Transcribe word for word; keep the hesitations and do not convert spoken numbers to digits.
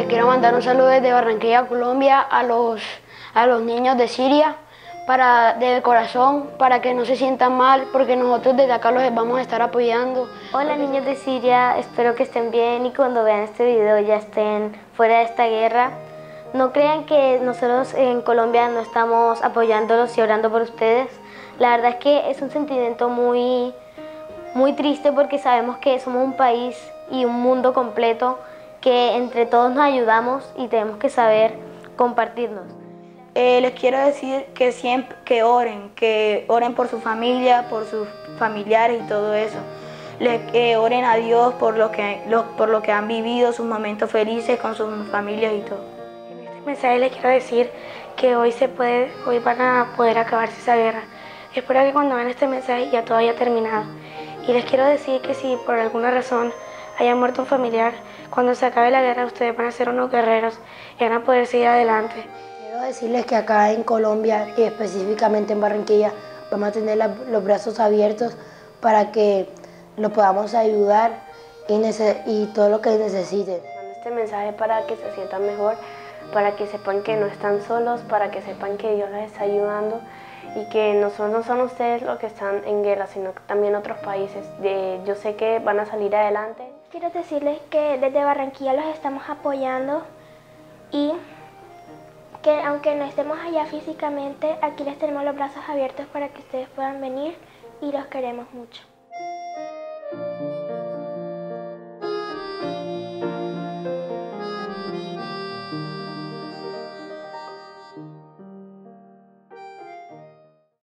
les quiero mandar un saludo desde Barranquilla, Colombia, a los, a los niños de Siria, para, de corazón, para que no se sientan mal, porque nosotros desde acá los vamos a estar apoyando. Hola niños de Siria, espero que estén bien y cuando vean este video ya estén fuera de esta guerra. No crean que nosotros en Colombia no estamos apoyándolos y orando por ustedes. La verdad es que es un sentimiento muy, muy triste porque sabemos que somos un país y un mundo completo que entre todos nos ayudamos y tenemos que saber compartirnos. Eh, les quiero decir que siempre que oren, que oren por su familia, por sus familiares y todo eso. Les, que oren a Dios por lo, que, lo, por lo que han vivido, sus momentos felices con sus familias y todo. En este mensaje les quiero decir que hoy se puede, hoy van a poder acabarse esa guerra. Espero que cuando vean este mensaje ya todo haya terminado. Y les quiero decir que si por alguna razón haya muerto un familiar, cuando se acabe la guerra ustedes van a ser unos guerreros y van a poder seguir adelante. Quiero decirles que acá en Colombia y específicamente en Barranquilla vamos a tener la, los brazos abiertos para que los podamos ayudar y, y todo lo que necesiten. Este mensaje para que se sientan mejor, para que sepan que no están solos, para que sepan que Dios les está ayudando y que no son, no son ustedes los que están en guerra, sino también otros países. De, yo sé que van a salir adelante. Quiero decirles que desde Barranquilla los estamos apoyando y que aunque no estemos allá físicamente, aquí les tenemos los brazos abiertos para que ustedes puedan venir y los queremos mucho.